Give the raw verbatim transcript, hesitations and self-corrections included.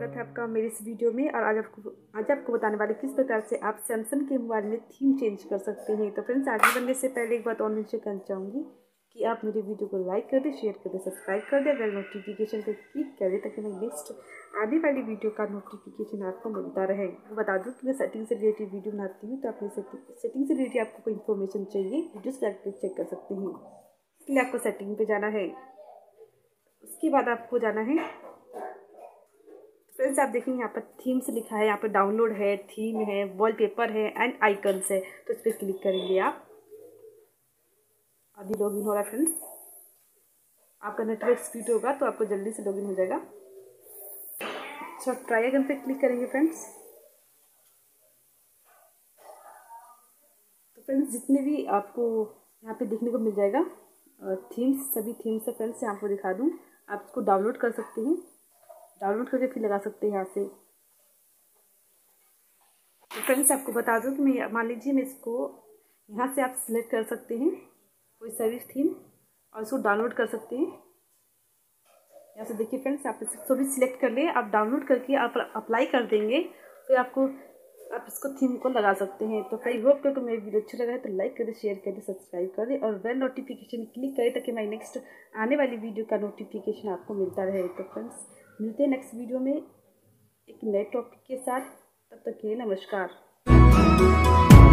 स्वागत है आपका मेरे इस वीडियो में। और आज आपको आज आपको बताने वाले किस प्रकार से आप सैमसंग के मोबाइल में थीम चेंज कर सकते हैं। तो फ्रेंड्स, आगे बढ़ने से पहले एक बात और मेंशन करना चाहूँगी कि आप मेरे वीडियो को लाइक कर दें, शेयर कर दें, सब्सक्राइब कर दें, बेल नोटिफिकेशन पर क्लिक कर दें ताकि मैं नेक्स्ट आने वाली वीडियो का नोटिफिकेशन आपको मिलता रहे। बता दूँ कि मैं सेटिंग से रिलेटेड वीडियो बनाती हूँ, तो अपनी सेटिंग से रिलेटेड आपको कोई इन्फॉर्मेशन चाहिए वीडियो से जाकर चेक कर सकते हैं। इसलिए आपको सेटिंग पे जाना है। उसके बाद आपको जाना है, फ्रेंड्स आप देखेंगे यहाँ पर थीम्स लिखा है, यहाँ पर डाउनलोड है, थीम है, वॉलपेपर है एंड आइकन्स है। तो इस पर क्लिक करेंगे आप। अभी लॉगिन हो रहा है फ्रेंड्स। आपका नेटवर्क स्पीड होगा तो आपको जल्दी से लॉगिन हो जाएगा। अच्छा, ट्राई अगेन पे क्लिक करेंगे फ्रेंड्स। तो फ्रेंड्स, जितने भी आपको यहाँ पे देखने को मिल जाएगा थीम्स, सभी थीम्स है फ्रेंड्स। यहाँ पर दिखा दूँ, आप इसको डाउनलोड कर सकते हैं, डाउनलोड करके फिर लगा सकते हैं यहाँ से। तो फ्रेंड्स आपको बता दूं कि मैं, मान लीजिए मैं इसको यहाँ से आप सिलेक्ट कर सकते हैं कोई सर्विस थीम और इसको डाउनलोड कर सकते हैं। यहाँ से देखिए फ्रेंड्स, आप इसको भी सिलेक्ट कर लिए, आप डाउनलोड करके आप अप्लाई कर देंगे तो आपको आप इसको थीम को लगा सकते हैं। तो आई होप कि मेरी वीडियो अच्छा लगा है तो लाइक करें, शेयर करें, सब्सक्राइब करें और बेल नोटिफिकेशन क्लिक करें ताकि मैं नेक्स्ट आने वाली वीडियो का नोटिफिकेशन आपको मिलता रहे। तो फ्रेंड्स, मिलते हैं नेक्स्ट वीडियो में एक नए टॉपिक के साथ। तब तक के लिए नमस्कार।